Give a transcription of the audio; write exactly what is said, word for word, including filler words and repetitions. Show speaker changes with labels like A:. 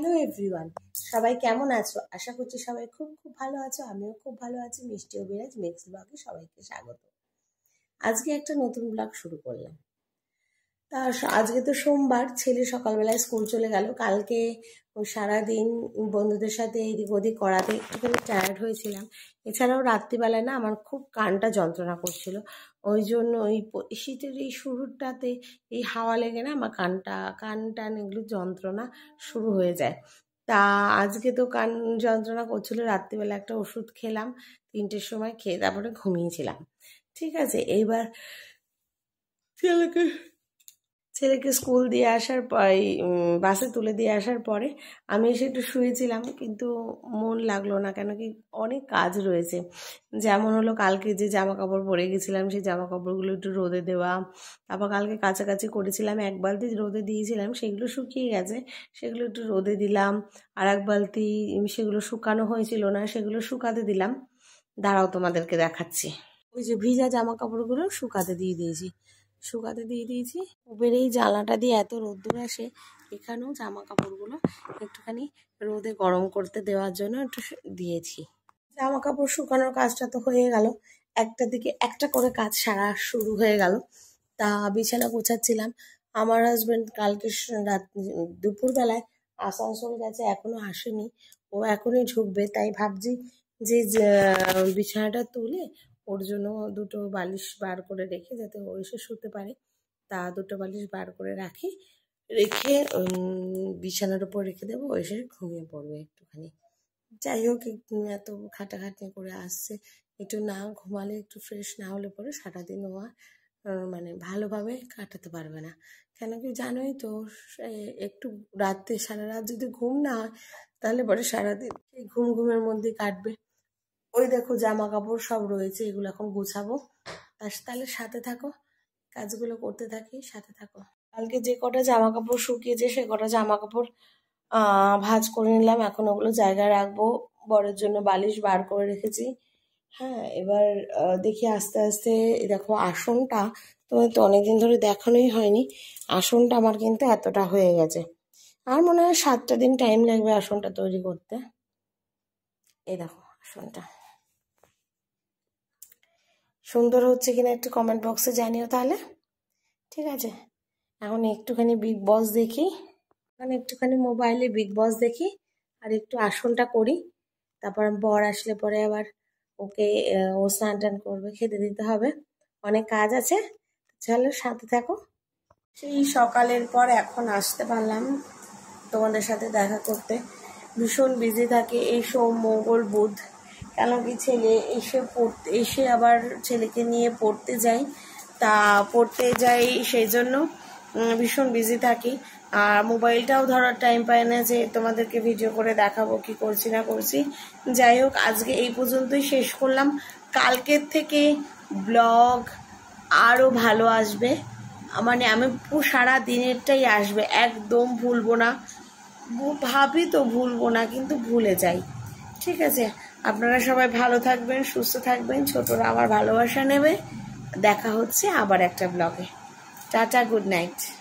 A: Hello everyone, সবাই কেমন আছো? আশা করছি সবাই খুব খুব ভালো আছো। আমিও খুব ভালো আছি। মিষ্টি ও বিরাজ মিক্স ব্লগে সবাইকে স্বাগত। আজকে একটা নতুন ব্লগ শুরু করলাম। তা আজকে তো সোমবার, ছেলে সকালবেলায় স্কুল চলে গেল। কালকে সারাদিন বন্ধুদের সাথে এদিক ওদিক করাতে একটুখানি টায়ার্ড হয়েছিলাম। এছাড়াও রাত্রিবেলায় না আমার খুব কানটা যন্ত্রণা করছিল, ওই জন্য ওই শীতের এই শুরুটাতে এই হাওয়া লেগে না আমার কানটা কান টান এগুলো যন্ত্রণা শুরু হয়ে যায়। তা আজকে তো কান যন্ত্রণা করছিল, রাত্রিবেলা একটা ওষুধ খেলাম, তিনটের সময় খেয়ে তারপরে ঘুমিয়েছিলাম। ঠিক আছে, এইবার ছেলেকে ছেলেকে স্কুল দিয়ে আসার পর বাসে তুলে দিয়ে আসার পরে আমি এসে একটু শুয়েছিলাম, কিন্তু মন লাগলো না। কেন কি অনেক কাজ রয়েছে। যেমন হলো কালকে যে জামা কাপড় পরে গেছিলাম সেই জামা কাপড়গুলো একটু রোদে দেওয়া, তারপর কালকে কাছাকাছি করেছিলাম, এক বালতি রোদে দিয়েছিলাম, সেগুলো শুকিয়ে গেছে, সেগুলো একটু রোদে দিলাম। আর এক বালতি সেগুলো শুকানো হয়েছিল না, সেগুলো শুকাতে দিলাম। দাঁড়াও তোমাদেরকে দেখাচ্ছি। ওই যে ভিজা জামা কাপড়গুলো শুকাতে দিয়ে দিয়েছি শুকাতে দিয়ে দিয়েছি উপরে এই জানলাটা দিয়ে এত রোদ্দুর আসে, এখানেও জামা কাপড়গুলো একটুখানি রোদে গরম করতে দেওয়ার জন্য একটু দিয়েছি। জামা কাপড় শুকানোর কাজটা তো হয়ে গেল, একটা দিকে একটা করে কাজ সারা শুরু হয়ে গেল। তা বিছানা গোছাচ্ছিলাম। আমার হাজবেন্ড কালকে রাত দুপুরবেলায় আসানসোল গেছে, এখনো আসেনি, ও এখনই ঢুকবে। তাই ভাবছি যে বিছানাটা তুলে ওর জন্য দুটো বালিশ বার করে রেখে, যাতে ও এসে শুতে পারে। তা দুটো বালিশ বার করে রাখি, রেখে বিছানার উপর রেখে দেবো, ও এসে ঘুমিয়ে পড়বে একটুখানি। যাই হোক, এত খাটাখাটনি করে আসছে, একটু না ঘুমালে, একটু ফ্রেশ না হলে পরে সারাদিন ও মানে ভালোভাবে কাটাতে পারবে না। কেন কি জানোই তো, একটু রাতে সারা রাত যদি ঘুম না হয় তাহলে পরে সারাদিন এই ঘুম ঘুমের মধ্যে কাটবে। ওই দেখো জামা কাপড় সব রয়েছে, এগুলো এখন গুছাবো। তাহলে সাথে থাকো, কাজগুলো করতে থাকি, সাথে থাকো। কালকে যে কটা জামা কাপড় শুকিয়েছে সে কটা জামা কাপড় আহ ভাঁজ করে নিলাম, এখন ওগুলো জায়গায় রাখবো। বরের জন্য বালিশ বার করে রেখেছি। হ্যাঁ, এবার দেখি আস্তে আস্তে। দেখো আসনটা তোমার তো অনেকদিন ধরে দেখানোই হয়নি, আসনটা আমার কিন্তু এতটা হয়ে গেছে। আর মনে হয় সাতটা দিন টাইম লাগবে আসনটা তৈরি করতে। এই দেখো আসনটা সুন্দর হচ্ছে কিনা একটু কমেন্ট বক্সে জানিও তাহলে। ঠিক আছে, এখন একটুখানি বিগ বস দেখি, এখন একটুখানি মোবাইলে বিগ বস দেখি, আর একটু আসনটা করি। তারপর বর আসলে পরে আবার ওকে ও স্নান টান করবে, খেতে দিতে হবে, অনেক কাজ আছে। চলো সাথে থাকো। সেই সকালের পর এখন আসতে পারলাম তোমাদের সাথে দেখা করতে। ভীষণ বিজি থাকে এই সোম মঙ্গল বুধ। কেন কি ছেলে এসে পড়তে এসে আবার ছেলেকে নিয়ে পড়তে যাই, তা পড়তে যাই সেই জন্য ভীষণ বিজি থাকি। আর মোবাইলটাও ধরার টাইম পাই না যে তোমাদেরকে ভিডিও করে দেখাবো কি করছি না করছি। যাই হোক, আজকে এই পর্যন্তই শেষ করলাম। কালকের থেকে ব্লগ আরও ভালো আসবে, মানে আমি সারা দিনেরটাই আসবে, একদম ভুলবো না। ভাবি তো ভুলবো না, কিন্তু ভুলে যাই। ঠিক আছে, আপনারা সবাই ভালো থাকবেন, সুস্থ থাকবেন, ছোটরা আমার ভালোবাসা নেবে। দেখা হচ্ছে আবার একটা ব্লগে। Tata, good night.